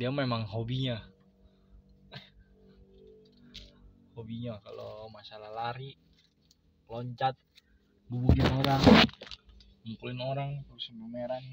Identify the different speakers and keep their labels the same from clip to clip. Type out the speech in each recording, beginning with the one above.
Speaker 1: Dia memang hobinya kalau masalah lari, loncat, gebukin orang, mukulin orang, terus pameran.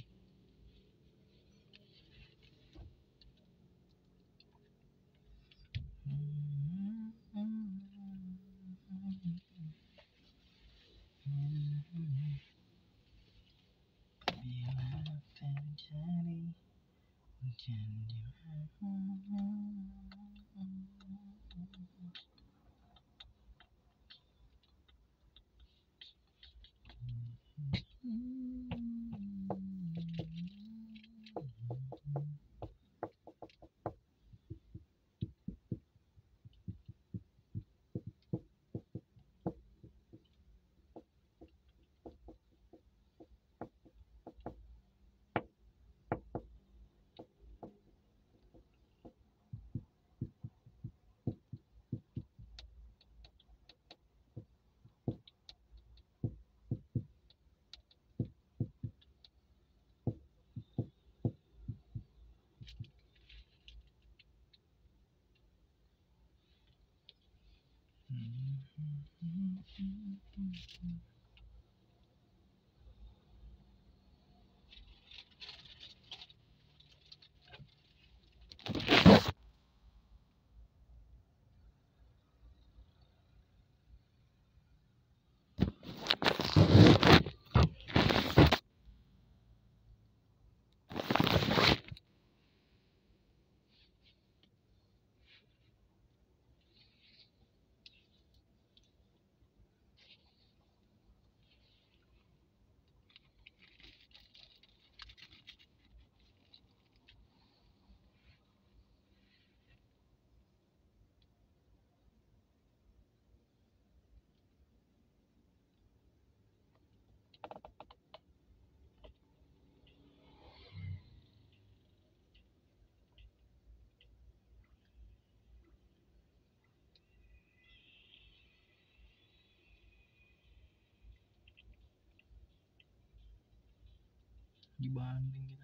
Speaker 1: Dibanding kita.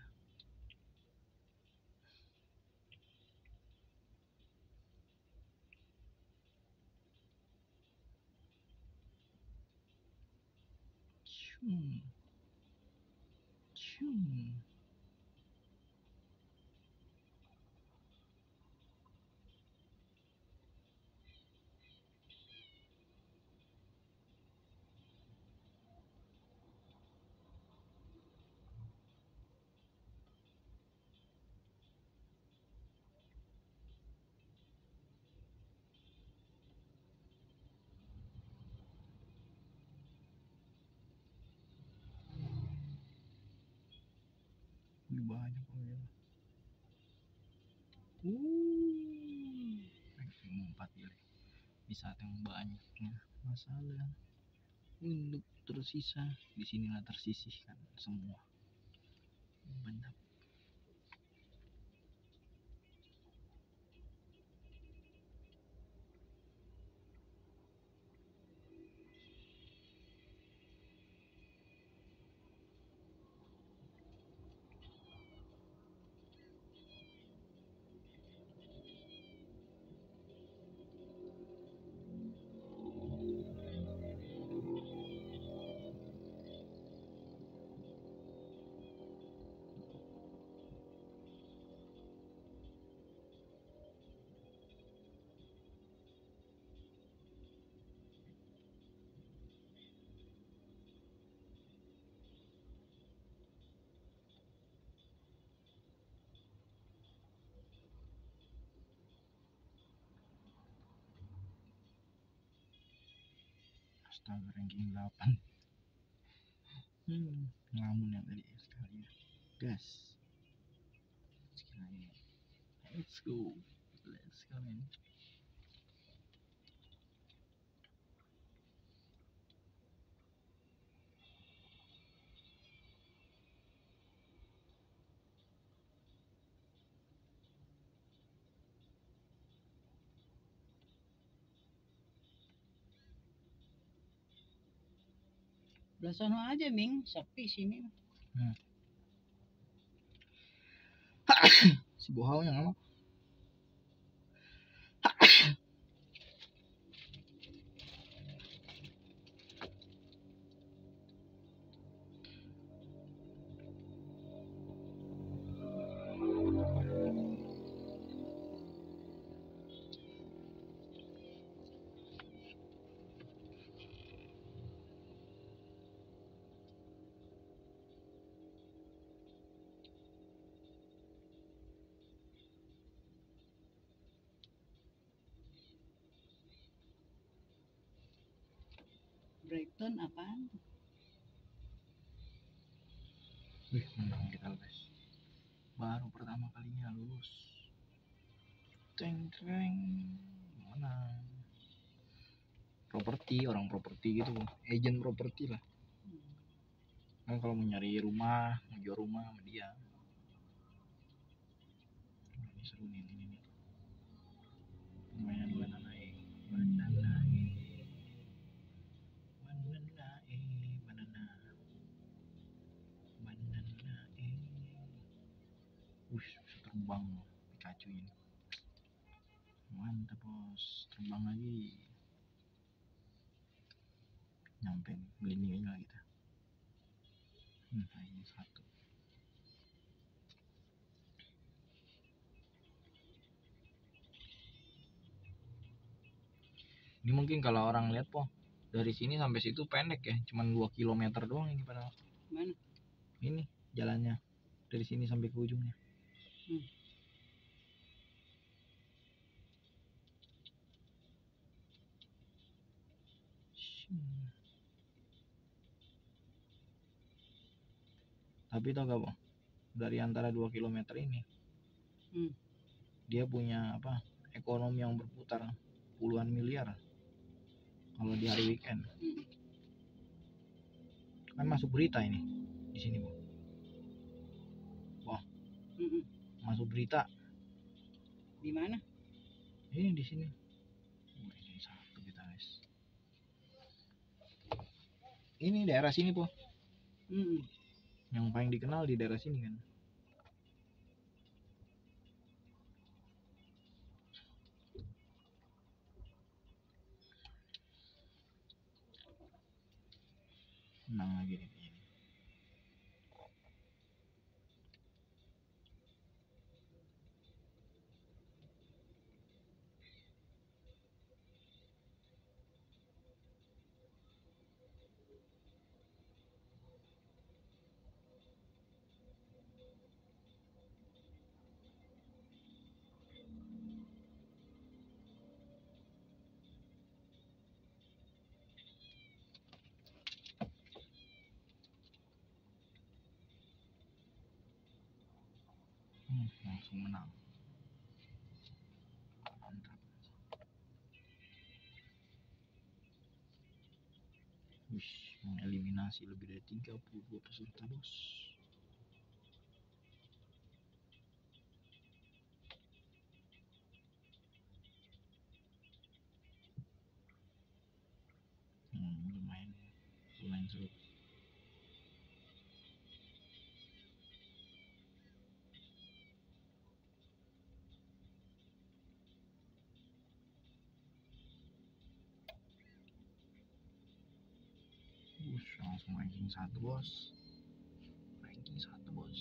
Speaker 1: Banyak ya. Maksimum 4 kali. Di saat yang banyaknya masalah untuk tersisa di sinilah tersisihkan semua benar. Astaga, ranking 8. Ngelamun yang tadi sekali ya. Gas. Sekali. Let's go man.
Speaker 2: Belah sana aja, Ming. Sepi sini.
Speaker 1: si bohau yang lama.
Speaker 2: Brighton apaan?
Speaker 1: Wih, menang kita guys. Baru pertama kalinya lulus. Ceng ceng. Menang. Properti, orang properti gitu, agent properti lah. Kan kalau mau nyari rumah, mau jual rumah sama dia. Ini seru nih, ini nih. Mainan banana banana bisa terbang Pikachu ini. Mantap bos, terbang lagi. Nyampe nih, melindungi lah kita. Ini satu. Ini mungkin kalau orang lihat po, dari sini sampai situ pendek ya, cuman 2 km doang ini padahal.
Speaker 2: Mana?
Speaker 1: Ini jalannya dari sini sampai ke ujungnya. Tapi tau gak po, dari antara 2 km ini dia punya apa, ekonomi yang berputar puluhan miliar kalau di hari weekend. Kan masuk berita ini di sini po. Wah, masuk berita.
Speaker 2: Di mana?
Speaker 1: Ini di sini. Ini satu kita guys. Ini daerah sini po. Yang paling dikenal di daerah sini kan. Menang lagi nih. Langsung menang. Mantap. Wish, mengeliminasi lebih dari 32 peserta bos. Lumayan seru. Langsung ranking 1 bos. Ranking 1 bos.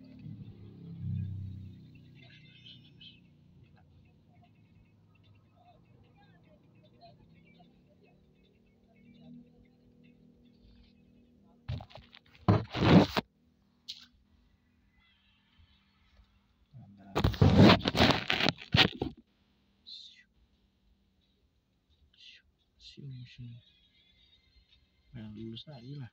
Speaker 1: Lulus lagi lah.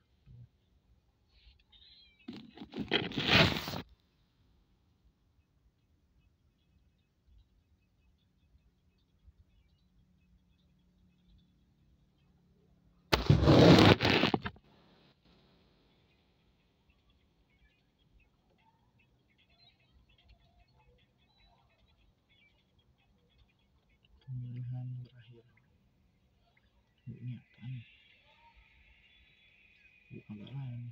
Speaker 1: Pemilihan berakhir. Ini apaan? Agak lain.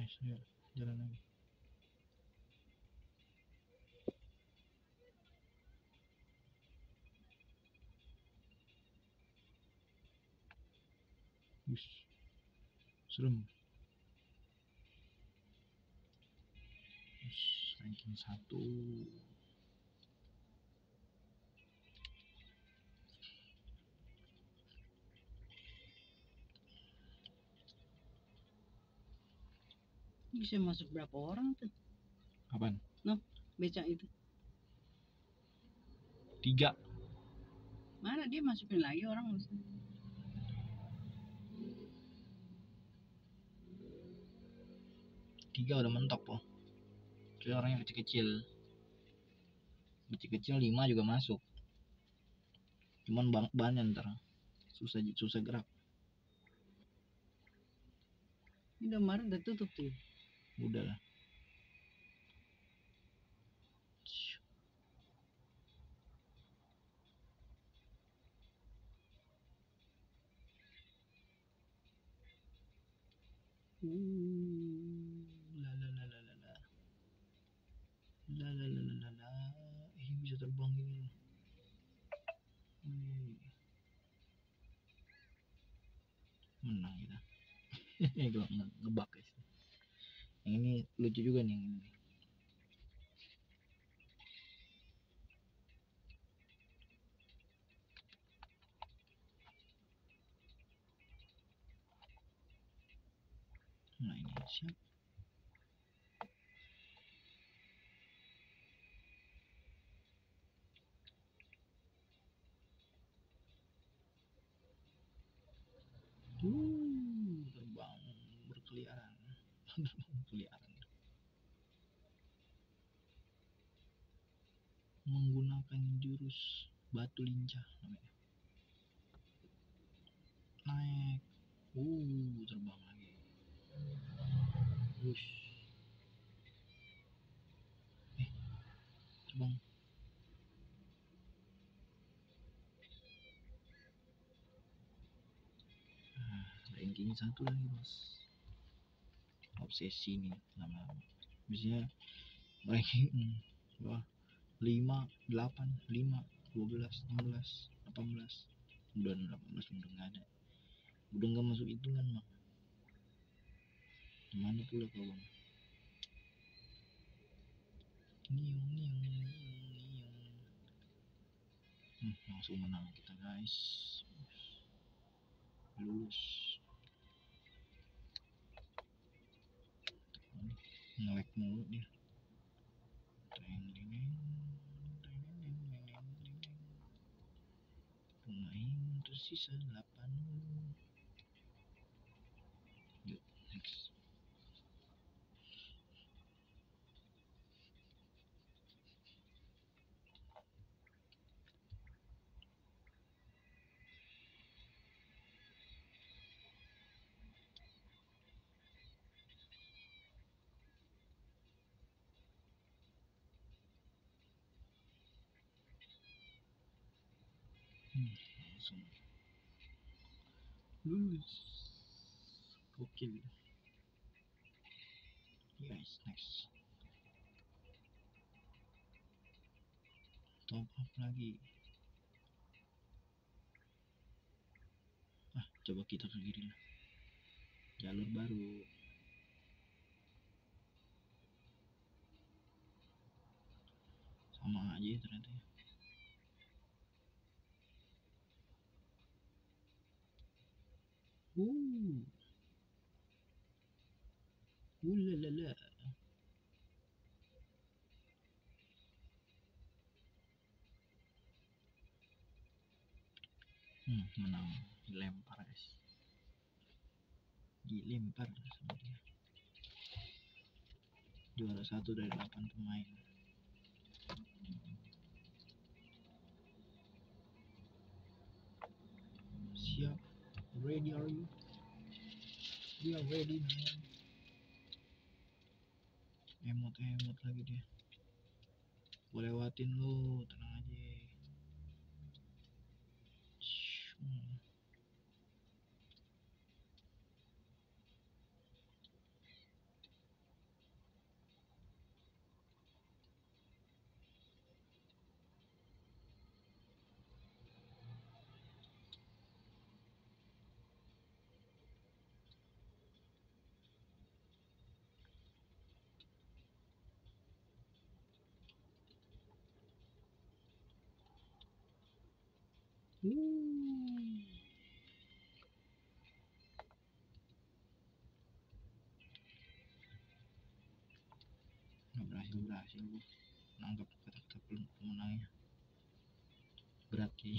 Speaker 1: Nice, ayo jalan lagi. Wush, serem. Wush, ranking 1.
Speaker 2: Bisa masuk berapa orang tuh?
Speaker 1: Kapan?
Speaker 2: Becak itu.
Speaker 1: 3.
Speaker 2: Mana dia masukin lagi orang?
Speaker 1: 3 udah mentok po. Soalnya orangnya kecil-kecil. 5 juga masuk. Cuman banyak ntar. Susah gerak.
Speaker 2: Ini Indomaret udah tutup tuh.
Speaker 1: Udah lah. Bisa terbang gini. Menang kita. Kalau ngebak guys. Yang ini lucu juga nih yang ini. Nah ini siap. Terbang berkeliaran. Menggunakan jurus batu lincah namanya. Naik. Terbang lagi. Wush. Terbang. Ranking 1 lagi bos. Obsesi nih lama-lama. Biasanya ranking 5, 8, 5, 12, 16, 18. Udah 18 udah nggak ada. Udah nggak masuk hitungan mak. Mana pula kau bang? Langsung menang kita guys. Lulus. Ngelek mulu dia. Pemain tersisa 8. Yuk next. Langsung lulus. Oke guys, next. Top up lagi. Coba kita ke kiri lah. Jalur baru. Sama aja ya ternyata ya. Ulalala. Menang. Dilempar guys. Dilempar sama dia. Juara 1 dari 8 pemain. Siap. Ready are you? We are ready man. Emot lagi dia. Gue lewatin lu, tenang aja. Nggak berhasil gue nangkap kata-kata pemenangnya. Berat kayaknya.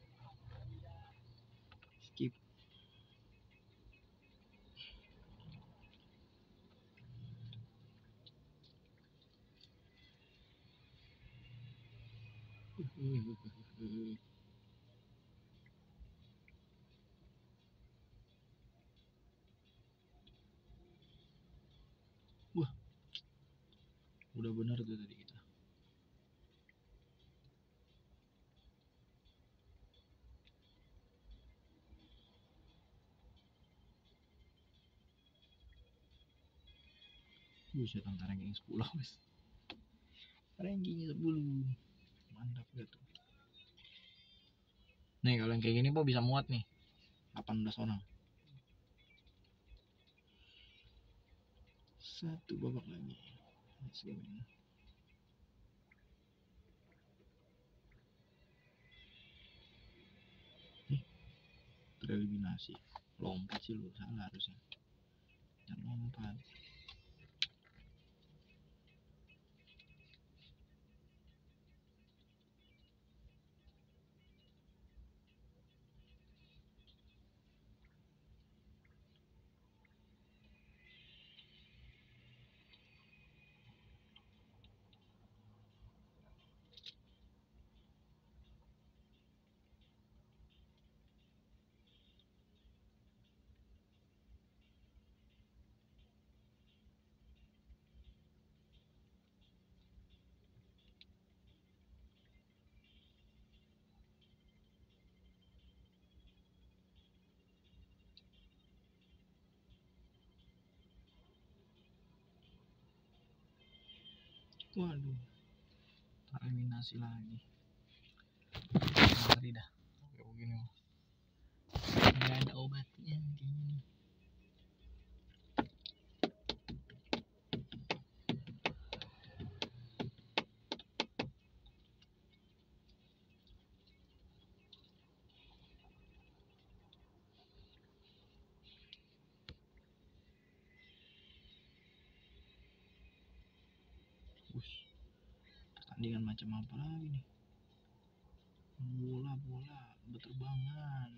Speaker 1: Skip. Wah, udah benar tuh tadi kita. Buset, antara ranking 10 wes. Ranking 10. Mantap gak tuh. Nih kalau yang kayak gini po bisa muat nih 18 orang. Satu babak lagi. Let's go man. Tereliminasi. Lompat sih lu, salah harusnya. Jangan lompat. Waduh, tereliminasi lagi. Ngeri dah. Kayak begini. Nggak ada obatnya kayaknya. Pertandingan macam apa lagi nih? Bola berterbangan.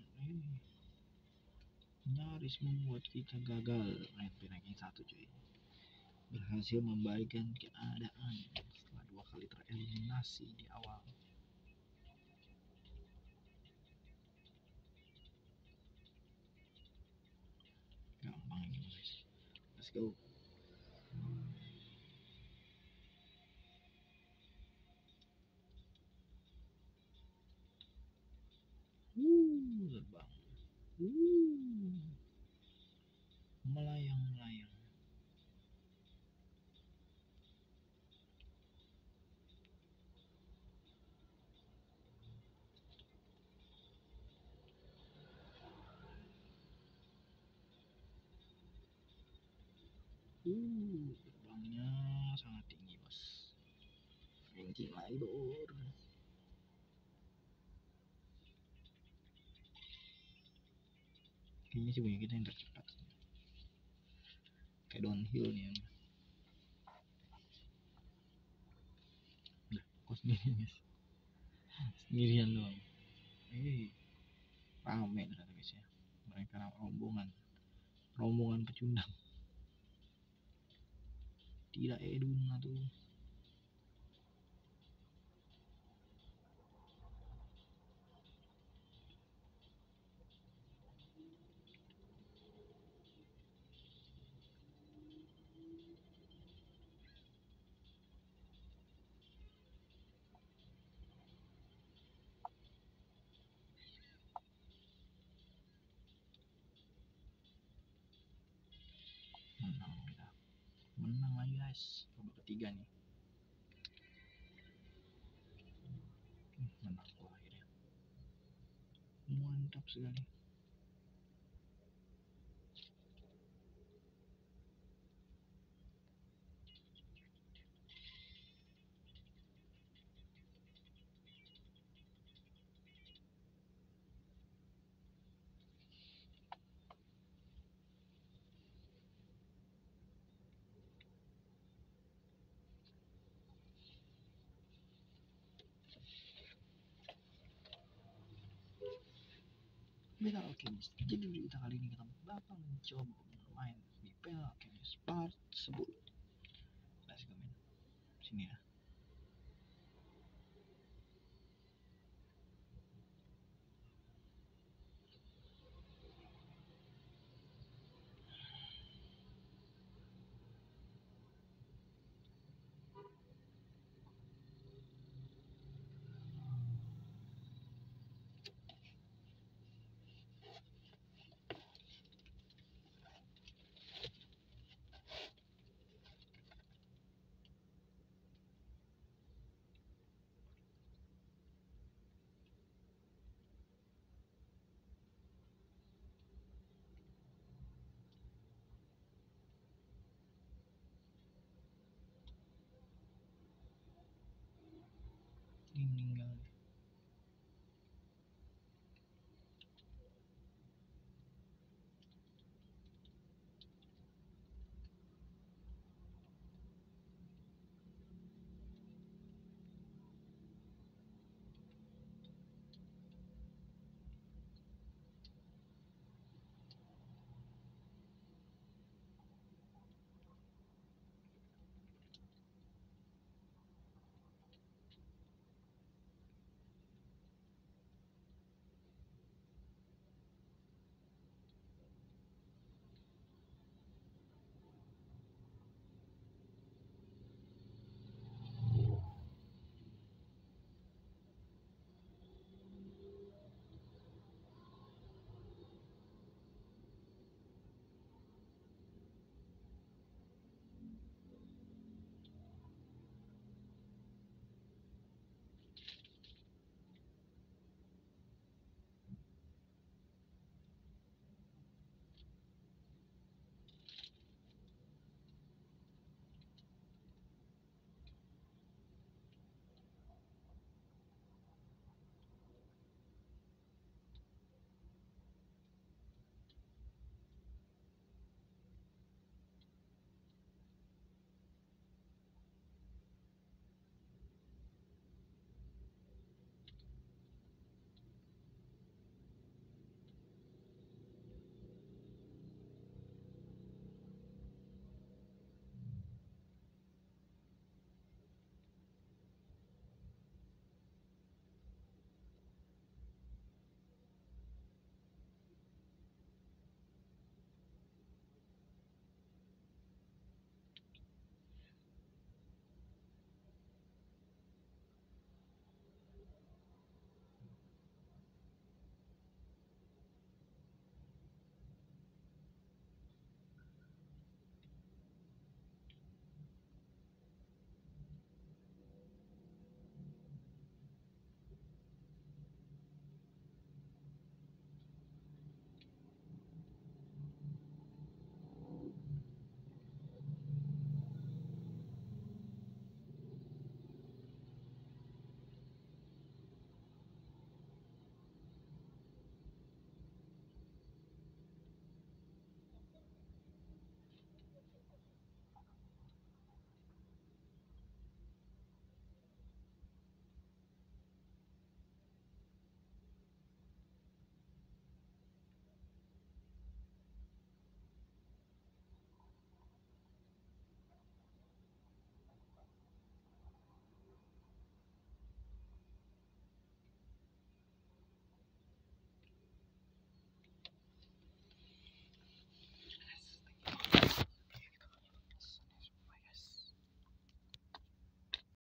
Speaker 1: Nyaris membuat kita gagal ranking 1 cuy. Berhasil membalikkan keadaan setelah 2 kali tereliminasi di awal. Gampang ini guys. Let's go. Terbang. Melayang. Terbangnya sangat tinggi bos. Ranking idol. Kayaknya sih punya kita yang tercepat. Kayak downhill nih. Udah, kok sendirian guys. Sendirian doang. Rame ternyata guys ya. Mereka rombongan pecundang. Tidak Eduna tuh. Menang lagi guys, babak ketiga nih. Menang gua akhirnya. Mantap sekali. Beta Alchemist. Jadi berita kali ini kita bakal mencoba bermain di Beta Alchemist part 10. Let's go man. Sini ya. Ini meninggal.